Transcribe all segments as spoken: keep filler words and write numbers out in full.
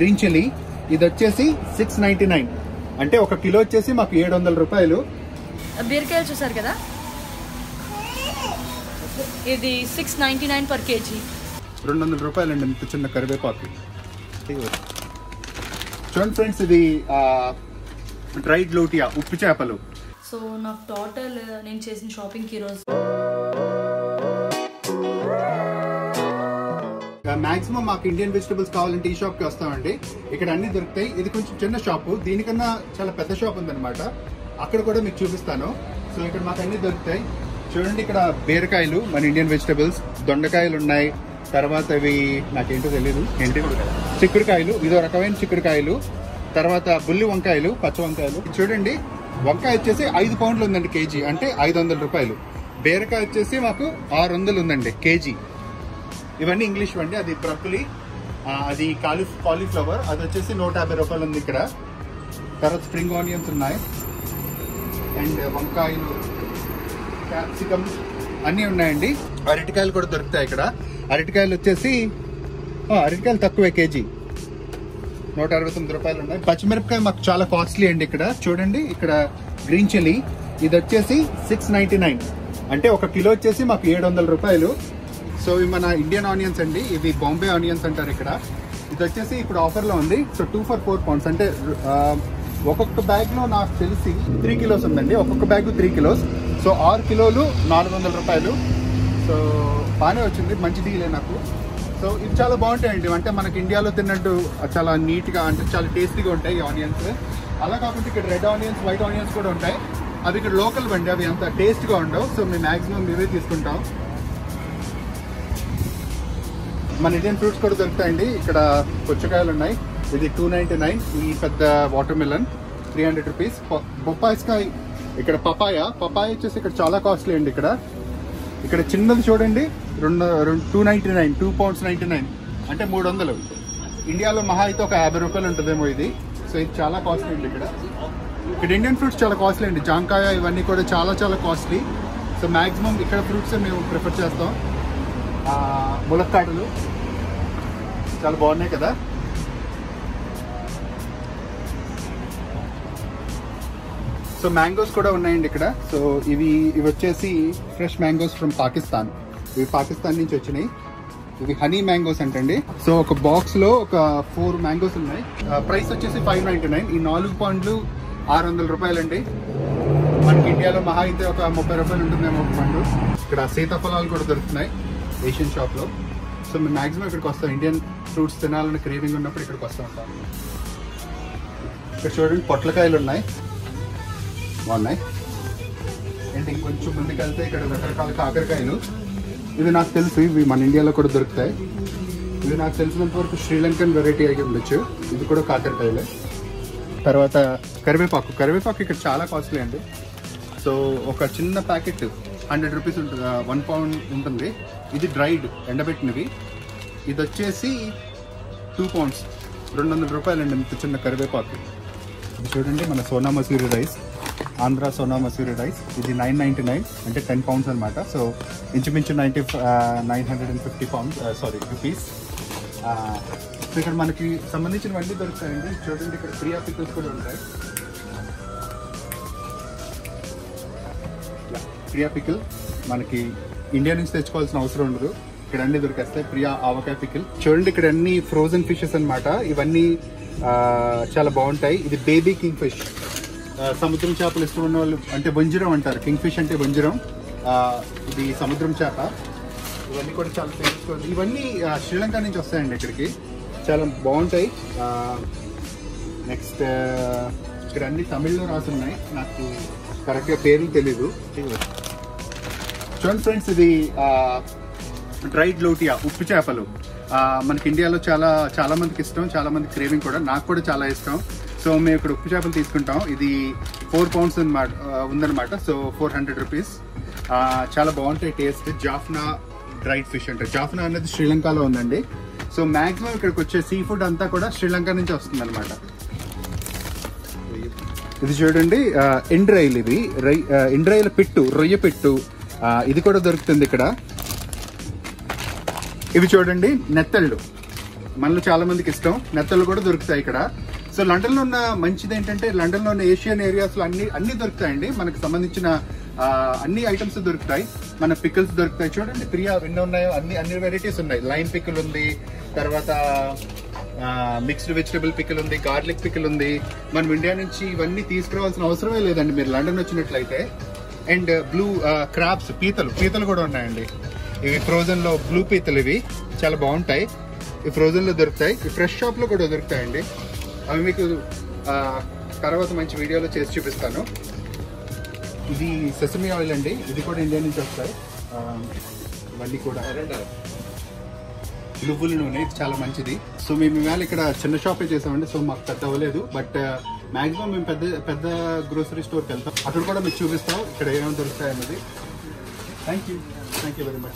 Green chilli, ఇది వచ్చేసి six ninety nine అంటే ఒక కిలో వచ్చేసి మాకు ఏడు వందల రూపాయలు. బీరకాయలు చూసారు కదా, ఇది six ninety nine per KG, రెండు వందల రూపాయలు అండి ఇంత చిన్న కరివేపాకు. చూడండి ఫ్రెండ్స్, ఇది డ్రైడ్ లోటియా ఉప్పు చేపలు. సో నాకు టోటల్ నేను చేసిన షాపింగ్కి ఈరోజు మాక్సిమం మాకు ఇండియన్ వెజిటబుల్స్ కావాలంటే ఈ షాప్ కి వస్తామండి. ఇక్కడ అన్ని దొరుకుతాయి. ఇది కొంచెం చిన్న షాపు, దీనికన్నా చాలా పెద్ద షాప్ ఉందన్నమాట. అక్కడ కూడా మీకు చూపిస్తాను. సో ఇక్కడ మాకు అన్ని దొరుకుతాయి. చూడండి, ఇక్కడ బీరకాయలు మన ఇండియన్ వెజిటబుల్స్, దొండకాయలు ఉన్నాయి, తర్వాత ఇవి నాకేంటో తెలీదు ఏంటి చిక్కుడుకాయలు, ఇదో రకమైన చిక్కుడుకాయలు, తర్వాత బుల్లి వంకాయలు, పచ్చ వంకాయలు. చూడండి, వంకాయ వచ్చేసి ఐదు పౌండ్లు ఉందండి కేజీ, అంటే ఐదు వందల రూపాయలు. బీరకాయ వచ్చేసి మాకు ఆరు వందలు ఉందండి కేజీ. ఇవన్నీ ఇంగ్లీష్ అండి. అది బ్రొక్కలి, అది కాలీ కాలీఫ్లవర్, అది వచ్చేసి నూట యాభై రూపాయలు ఉంది ఇక్కడ. తర్వాత స్ప్రింగ్ ఆనియన్స్ ఉన్నాయి, అండ్ వంకాయలు, క్యాప్సికమ్ అన్నీ ఉన్నాయండి. అరటికాయలు కూడా దొరుకుతాయి ఇక్కడ. అరటికాయలు వచ్చేసి అరటికాయలు తక్కువే, కేజీ నూట అరవై తొమ్మిది రూపాయలు ఉన్నాయి. పచ్చిమిరపకాయ మాకు చాలా కాస్ట్లీ అండి ఇక్కడ. చూడండి, ఇక్కడ గ్రీన్ చిల్లీ, ఇది వచ్చేసి సిక్స్ నైన్టీ నైన్ అంటే ఒక కిలో వచ్చేసి మాకు ఏడు వందల రూపాయలు. సో ఇవి మన ఇండియన్ ఆనియన్స్ అండి, ఇవి బాంబే ఆనియన్స్ అంటారు ఇక్కడ. ఇది వచ్చేసి ఇప్పుడు ఆఫర్లో ఉంది. So two for four pounds అంటే ఒక్కొక్క బ్యాగ్ లో నాకు తెలిసి త్రీ కిలోస్ ఉందండి. ఒక్కొక్క బ్యాగ్ త్రీ కిలోస్ సో ఆరు కిలోలు నాలుగు వందల రూపాయలు. సో బాగానే వచ్చింది, మంచి డీలే నాకు. సో ఇవి చాలా బాగుంటాయండి, అంటే మనకి ఇండియాలో తిన్నట్టు చాలా నీట్గా, అంటే చాలా టేస్టీగా ఉంటాయి ఈ ఆనియన్స్. అలా కాకుండా ఇక్కడ రెడ్ ఆనియన్స్, వైట్ ఆనియన్స్ కూడా ఉంటాయి. అవి ఇక్కడ లోకల్ బండి, అవి అంత టేస్ట్గా ఉండవు. సో మేము మ్యాక్సిమం ఇవే తీసుకుంటాం. మన ఇండియన్ ఫ్రూట్స్ కూడా దొరుకుతాయండి. ఇక్కడ పుచ్చకాయలు ఉన్నాయి, ఇది టూ నైన్టీ నైన్ ఈ పెద్ద watermelon three hundred rupees. బొప్పాయిస్కాయ, ఇక్కడ పపాయ పపాయ వచ్చేసి ఇక్కడ చాలా కాస్ట్లీ అండి. ఇక్కడ ఇక్కడ చిన్నది చూడండి, రెండు రెండు two ninety nine two pounds ninety nine అంటే మూడు వందలు. ఇండియాలో మహా అయితే ఒక యాభై రూపాయలు ఉంటుందేమో ఇది. సో ఇది చాలా కాస్ట్లీ అండి ఇక్కడ. ఇక్కడ ఇండియన్ ఫ్రూట్స్ చాలా కాస్ట్లీ అండి. జాంకాయ ఇవన్నీ కూడా చాలా చాలా కాస్ట్లీ. సో మ్యాక్సిమం ఇక్కడ ఫ్రూట్స్ మేము ప్రిఫర్ చేస్తాం. ములక్కాడలు చాలా బాగున్నాయి కదా. సో మ్యాంగోస్ కూడా ఉన్నాయండి ఇక్కడ. సో ఇవి ఇవి వచ్చేసి ఫ్రెష్ మ్యాంగోస్ ఫ్రమ్ పాకిస్తాన్. ఇవి పాకిస్తాన్ నుంచి వచ్చినాయి. ఇవి హనీ మ్యాంగోస్ అంటండి. సో ఒక బాక్స్ లో ఒక ఫోర్ మ్యాంగోస్ ఉన్నాయి. ప్రైస్ వచ్చేసి ఫైవ్ నైన్టీ నైన్ ఈ నాలుగు పండ్లు ఆరు వందల రూపాయలండి. మనకి ఇండియాలో మహా అయితే ఒక ముప్పై రూపాయలు ఉంటుందేమో ఒక పండు. ఇక్కడ సీతాఫలాలు కూడా దొరుకుతున్నాయి ఏషియన్ షాప్ లో. సో మేము మ్యాక్సిమం ఇక్కడికి వస్తాం, ఇండియన్ ఫ్రూట్స్ తినాలని క్రేవింగ్ ఉన్నప్పుడు ఇక్కడికి వస్తూ ఉంటాం. ఇక్కడ చూడండి, పొట్లకాయలు ఉన్నాయి, బాగున్నాయి. ఏంటి ఇంకొంచెం ముందుకు వెళ్తే ఇక్కడ రకరకాల కాకరకాయలు. ఇవి నాకు తెలుసు, ఇవి మన ఇండియాలో కూడా దొరుకుతాయి. ఇవి నాకు తెలిసినంత వరకు శ్రీలంకన్ వెరైటీ అయి ఉండొచ్చు. ఇది కూడా కాకరకాయలే. తర్వాత కరివేపాకు కరివేపాకు ఇక్కడ చాలా కాస్ట్లీ అండి. సో ఒక చిన్న ప్యాకెట్ హండ్రెడ్ రూపీస్ ఉంటుంది, వన్ పౌండ్ ఉంటుంది. ఇది డ్రైడ్ ఎండబెట్టినవి. ఇది వచ్చేసి టూ పౌండ్స్ రెండు వందల రూపాయలు అండి ఇంత చిన్న కరివేపాకు. ఇది చూడండి, మన సోనా మసూరి రైస్, ఆంధ్ర సోనా మసూరి రైస్. ఇది నైన్ నైంటీ నైన్ అంటే టెన్ పౌండ్స్ అనమాట. సో ఇంచుమించు ninety nine hundred and fifty pounds sorry rupees. So ఇక్కడ మనకి సంబంధించినవన్నీ దొరుకుతాయండి. చూడండి, ఇక్కడ ప్రియా పికిల్స్ కూడా ఉంటాయి. ప్రియా పికిల్ మనకి ఇండియా నుంచి తెచ్చుకోవాల్సిన అవసరం ఉండదు, ఇక్కడ అన్ని దొరికేస్తాయి. ప్రియా ఆవకాయ పికిల్. చూడండి, ఇక్కడ అన్ని ఫ్రోజన్ ఫిషెస్ అనమాట. ఇవన్నీ చాలా బాగుంటాయి. ఇది బేబీ కింగ్ ఫిష్, సముద్రం చేపలు ఇష్టం ఉన్న వాళ్ళు, అంటే వంజిరం అంటారు. కింగ్ ఫిష్ అంటే వంజిరం, ఇది సముద్రం చేప. ఇవన్నీ కూడా చాలా ఫేమస్. ఇవన్నీ శ్రీలంక నుంచి వస్తాయండి ఇక్కడికి, చాలా బాగుంటాయి. నెక్స్ట్ ఇక్కడ అన్ని తమిళ్లో రాసున్నాయి, నాకు కరెక్ట్గా పేర్లు తెలీదు. చూడండి ఫ్రెండ్స్, ఇది డ్రైడ్ లోటియా ఉప్పు చేపలు. మనకి ఇండియాలో చాలా చాలా మందికి ఇష్టం, చాలా మంది క్రేవింగ్ కూడా, నాకు కూడా చాలా ఇష్టం. సో మేము ఇక్కడ ఉప్పు చేపలు తీసుకుంటాం. ఇది ఫోర్ పౌండ్స్ అనమాట ఉందన్నమాట. So four hundred rupees. చాలా బాగుంటాయి టేస్ట్. జాఫ్నా డ్రైడ్ ఫిష్ అంటే, జాఫ్నా అనేది శ్రీలంకలో ఉందండి. సో మ్యాక్సిమం ఇక్కడికి వచ్చే సీ ఫుడ్ అంతా కూడా శ్రీలంక నుంచి వస్తుంది అనమాట. ఇది చూడండి, ఎండ్రాయిల్. ఇవి రై ఎండ్రాయిల పిట్టు, రొయ్య పిట్టు, ఇది కూడా దొరుకుతుంది ఇక్కడ. ఇవి చూడండి, నెత్తళ్ళు. మనలో చాలా మందికి ఇష్టం. నెత్తలు కూడా దొరుకుతాయి ఇక్కడ. సో లండన్ లో ఉన్న మంచిది ఏంటంటే లండన్ లో ఉన్న ఏషియన్ ఏరియాస్ లో అన్ని అన్ని దొరుకుతాయండి. మనకు సంబంధించిన అన్ని ఐటమ్స్ దొరుకుతాయి. మన పికిల్స్ దొరుకుతాయి. చూడండి ప్రియా ఎన్ని ఉన్నాయో అన్ని అన్ని వెరైటీస్ ఉన్నాయి. లైన్ పికిల్ ఉంది, తర్వాత మిక్స్డ్ వెజిటబుల్ పికిల్ ఉంది, గార్లిక్ పికిల్ ఉంది. మనం ఇండియా నుంచి ఇవన్నీ తీసుకురావాల్సిన అవసరమే లేదండి మీరు లండన్ వచ్చినట్లయితే. అండ్ బ్లూ క్రాబ్స్, పీతలు పీతలు కూడా ఉన్నాయండి. ఇవి ఫ్రోజన్ లో బ్లూ పీతలు, ఇవి చాలా బాగుంటాయి. ఇవి ఫ్రోజన్ లో దొరుకుతాయి. ఈ ఫ్రెష్ షాప్ లో కూడా దొరుకుతాయండి. అవి మీకు తర్వాత మంచి వీడియోలో చేసి చూపిస్తాను. ఇది సెసమీ ఆయిల్ అండి. ఇది కూడా ఇండియా నుంచి వస్తాయి. ఇవన్నీ కూడా నువ్వుల నూనె, ఇది చాలా మంచిది. సో మేము ఇవాళ ఇక్కడ చిన్న షాపే చేసామండి. సో మాకు పెద్ద అవ్వలేదు. బట్ మాక్సిమం మేము పెద్ద పెద్ద గ్రోసరీ స్టోర్కి వెళ్తాం. అక్కడ కూడా మీకు చూపిస్తాం ఇక్కడ ఏమేమి దొరుకుతాయి అన్నది. Thank you thank you very much.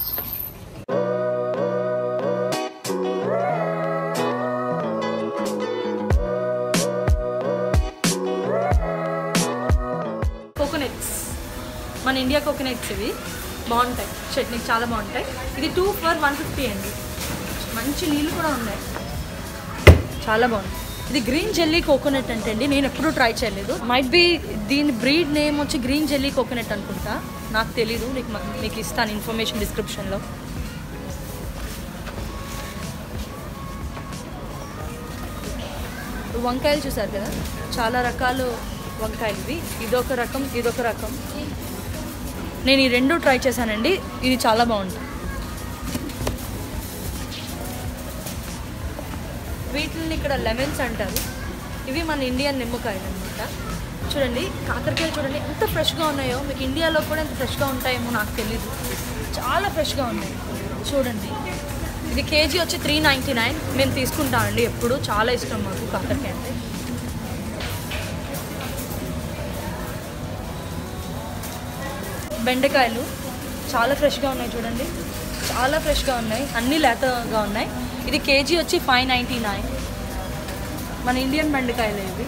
Coconuts, మన ఇండియా కోకోనట్స్ ఇవి బాగుంటాయి. చట్నీకి చాలా బాగుంటాయి. ఇది టూ ఫర్ వన్ ఫిఫ్టీ అండి. మంచి నీళ్ళు కూడా ఉన్నాయి, చాలా బాగుంది. ఇది గ్రీన్ జెల్లీ కోకోనట్ అంటే అండి, నేను ఎప్పుడూ ట్రై చేయలేదు. మైట్ బి దీని బ్రీడ్ నేమ్ వచ్చి గ్రీన్ జెల్లీ కోకోనట్ అనుకుంటా, నాకు తెలీదు. నీకు మీకు ఇస్తాను ఇన్ఫర్మేషన్ డిస్క్రిప్షన్లో. వంకాయలు చూసారు కదా, చాలా రకాలు వంకాయలు ఇవి. ఇదొక రకం, ఇదొక రకం. నేను ఈ రెండు ట్రై చేశానండి, ఇది చాలా బాగుంటుంది. వీటిని ఇక్కడ లెమన్స్ అంటారు. ఇవి మన ఇండియన్ నిమ్మకాయలు అనమాట. చూడండి కాకరకాయలు చూడండి ఎంత ఫ్రెష్గా ఉన్నాయో. మీకు ఇండియాలో కూడా ఎంత ఫ్రెష్గా ఉంటాయేమో నాకు తెలీదు, చాలా ఫ్రెష్గా ఉన్నాయి. చూడండి ఇది కేజీ వచ్చి త్రీ నైంటీ నైన్. మేము తీసుకుంటామండి ఎప్పుడు, చాలా ఇష్టం మాకు కాకరకాయ అంటే. బెండకాయలు చాలా ఫ్రెష్గా ఉన్నాయి చూడండి, చాలా ఫ్రెష్గా ఉన్నాయి, అన్నీ లేతగా ఉన్నాయి. ఇది కేజీ వచ్చి ఫైవ్ నైంటీ నైన్. మన ఇండియన్ బెండకాయలు ఇవి.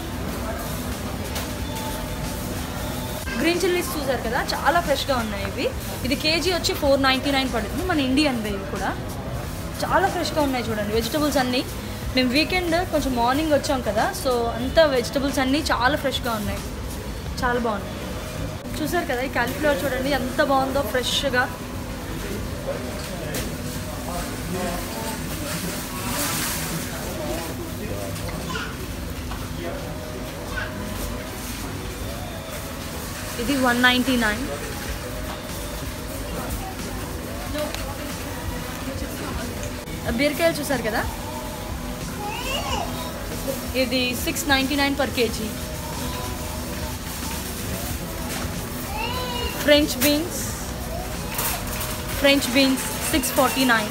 గ్రీన్ చిల్లీస్ చూసారు కదా, చాలా ఫ్రెష్గా ఉన్నాయి ఇవి. ఇది కేజీ వచ్చి ఫోర్ నైంటీ నైన్ పడుతుంది. మన ఇండియన్ ఇవి కూడా చాలా ఫ్రెష్గా ఉన్నాయి చూడండి. వెజిటబుల్స్ అన్నీ, మేము వీకెండ్ కొంచెం మార్నింగ్ వచ్చాం కదా, సో అంతా వెజిటబుల్స్ అన్నీ చాలా ఫ్రెష్గా ఉన్నాయి, చాలా బాగున్నాయి. చూసారు కదా ఈ కాలీఫ్లవర్ చూడండి ఎంత బాగుందో, ఫ్రెష్గా. ఇది వన్ నైంటీ నైన్. బీరకాయలు చూసారు కదా, ఇది six ninety nine per KG. French beans, French beans six forty nine.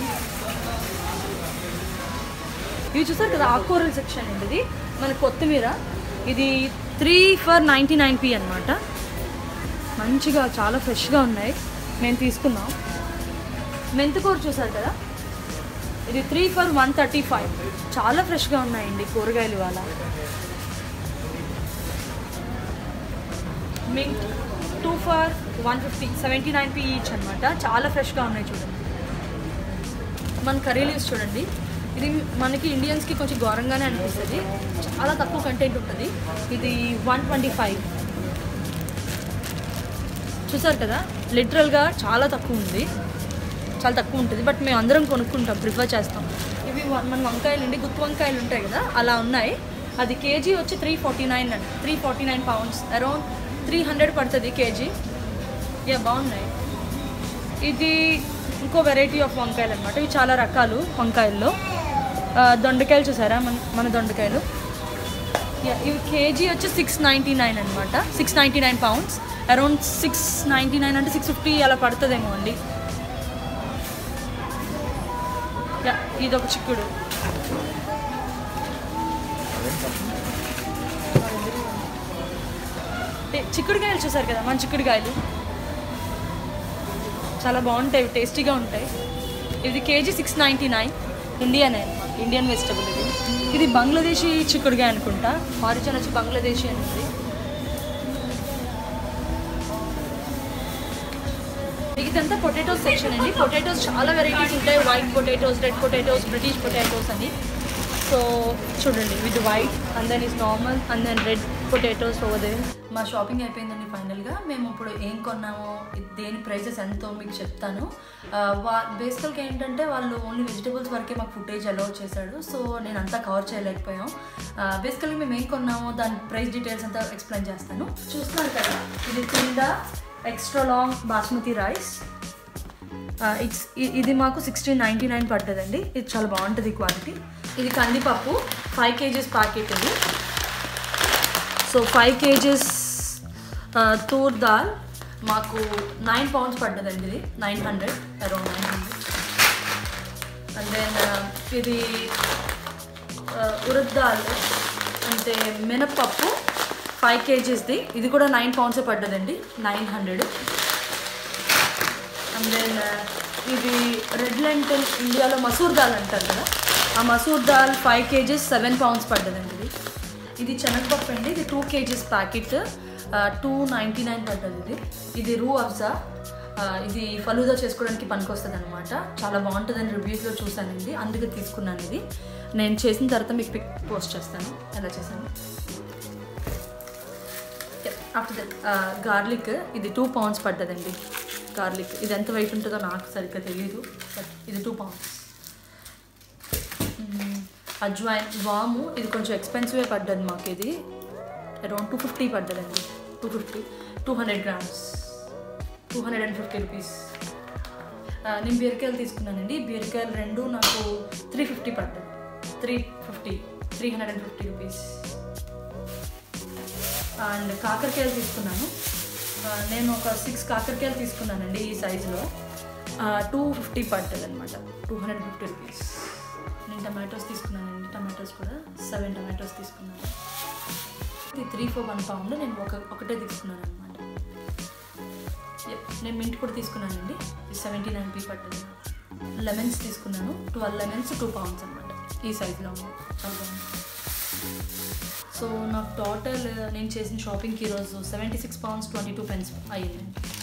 ఇవి చూసారు కదా ఆకుకూరల సెక్షన్ అండి. ఇది మన కొత్తిమీర, ఇది three for ninety nine p అనమాట. మంచిగా చాలా ఫ్రెష్గా ఉన్నాయి, మేము తీసుకున్నాం. మెంతికూర చూసారు కదా, ఇది three for one thirty five. చాలా ఫ్రెష్గా ఉన్నాయండి కూరగాయలు వాళ్ళ. Mint two for one fifty, seventy nine p each అనమాట. చాలా ఫ్రెష్గా ఉన్నాయి చూడండి. మన కర్రీ లీవ్స్ చూడండి, ఇది మనకి ఇండియన్స్కి కొంచెం ఘోరంగానే అనిపిస్తుంది, చాలా తక్కువ కంటెంట్ ఉంటుంది. ఇది వన్ ట్వంటీ ఫైవ్. చూసారు కదా లిటరల్గా చాలా తక్కువ ఉంది, చాలా తక్కువ ఉంటుంది. బట్ మేము అందరం కొనుక్కుంటాం, ప్రిఫర్ చేస్తాం. ఇవి మన వంకాయలు అండి, గుత్తి వంకాయలు ఉంటాయి కదా, అలా ఉన్నాయి. అది కేజీ వచ్చి త్రీ ఫార్టీ నైన్ అండి, three forty nine pounds, around three hundred పడుతుంది కేజీ. యా బాగున్నాయి. ఇది ఇంకో వెరైటీ ఆఫ్ వంకాయలు అనమాట. ఇవి చాలా రకాలు వంకాయల్లో. దొండకాయలు చూసారా, మన మన దొండకాయలు. యా ఇవి కేజీ వచ్చి సిక్స్ నైంటీ నైన్ అనమాట, six ninety nine pounds, around six ninety nine అంటే సిక్స్ ఫిఫ్టీ అలా పడుతుందేమో అండి. యా ఇదొక చిక్కుడు. చిక్కుడుకాయలు చూసారు కదా, మన చిక్కుడుకాయలు చాలా బాగుంటాయి, టేస్టీగా ఉంటాయి. ఇది KG six ninety nine. Indian Indian vegetable ఇది. ఇది బంగ్లాదేశీ చిక్కుడుకాయ అనుకుంటా, ఆరిజిన్ వచ్చి బంగ్లాదేశీ అనేది. ఇదంతా పొటాటోస్ సెక్షన్ అండి. పొటాటోస్ చాలా వెరైటీస్ ఉంటాయి. White potatoes, red potatoes, British potatoes అని. సో చూడండి, with white and then is normal and then red potatoes over there. మా షాపింగ్ అయిపోయిందండి. ఫైనల్గా మేము ఇప్పుడు ఏం కొన్నామో, దేని ప్రైసెస్ ఎంతో మీకు చెప్తాను. వా బేసికల్గా ఏంటంటే వాళ్ళు ఓన్లీ వెజిటబుల్స్ వరకే మాకు ఫుటేజ్ అలౌ చేశాడు. సో నేను అంతా కవర్ చేయలేకపోయాం. బేసికల్గా మేము ఏం కొన్నామో దాని ప్రైస్ డీటెయిల్స్ అంతా ఎక్స్ప్లెయిన్ చేస్తాను. చూస్తున్నాను కదా, ఇది కింద extra long basmati rice. It's ఇది మాకు సిక్స్టీన్ నైంటీ నైన్ పడ్డదండి. ఇది చాలా బాగుంటుంది క్వాలిటీ. ఇది కందిపప్పు ఫైవ్ కేజీస్ ప్యాకెట్ ఇది. So five kgs toor dal మాకు నైన్ పౌండ్స్ పడ్డదండి. ఇది nine hundred around nine hundred. And then ఇది ఉరద్ దాల్ అంటే మినప్పప్పు ఫైవ్ కేజీస్ది. ఇది కూడా నైన్ పౌండ్సే పడ్డదండి, నైన్ హండ్రెడ్. అండ్ దెన్ ఇది రెడ్ లెంటిల్, ఇండియాలో మసూర్ దాల్ అంటారు కదా, ఆ masoor dal five kgs seven pounds పడ్డదండి. ఇది ఇది శనగపప్పు అండి. ఇది two kgs packet two ninety nine పడ్డది. ఇది ఇది రూ అఫ్జా. ఇది ఫలూదా చేసుకోవడానికి పనికొస్తుంది అనమాట. చాలా బాగుంటుందని రివ్యూస్లో చూసానండి, అందుకే తీసుకున్నాను. ఇది నేను చేసిన తర్వాత మీకు పిక్ పోస్ట్ చేస్తాను ఎలా చేశాను. ఆఫ్టర్ దట్ గార్లిక్, ఇది టూ పౌండ్స్ పడ్డదండి. గార్లిక్ ఇది ఎంత వెయిట్ ఉంటుందో నాకు సరిగ్గా తెలియదు, బట్ ఇది టూ పౌండ్స్. అజ్వైన్, వాము, ఇది కొంచెం ఎక్స్పెన్సివే పడ్డది మాకు. ఇది అరౌండ్ టూ ఫిఫ్టీ పడ్డదండి. Two fifty two hundred grams two hundred and fifty rupees. నేను బీరకాయలు తీసుకున్నానండి. బీరకాయలు రెండు నాకు త్రీ ఫిఫ్టీ పడ్డది. Three fifty three hundred and fifty rupees. And కాకరకాయలు తీసుకున్నాను. నేను ఒక సిక్స్ కాకరకాయలు తీసుకున్నానండి ఈ సైజులో. టూ ఫిఫ్టీ పడుతుంది అనమాట, టూ హండ్రెడ్ ఫిఫ్టీ రూపీస్. నేను టమాటోస్ తీసుకున్నానండి. టమాటోస్ కూడా సెవెన్ టమాటోస్ తీసుకున్నాను. ఇది త్రీ ఫోర్ వన్ పౌండ్. నేను ఒక ఒకటే తీసుకున్నాను అనమాట. నేను మింట్ కూడా తీసుకున్నానండి. ఇది సెవెంటీ నైన్ పీ పడుతుంది. లెమన్స్ తీసుకున్నాను. ట్వెల్వ్ లెమన్స్ టూ పౌండ్స్ అనమాట. ఈ సైజులో చాలా బాగుంది. సో నాకు టోటల్ నేను చేసిన షాపింగ్కి ఈరోజు seventy six pounds twenty two pence అయ్యిందండి.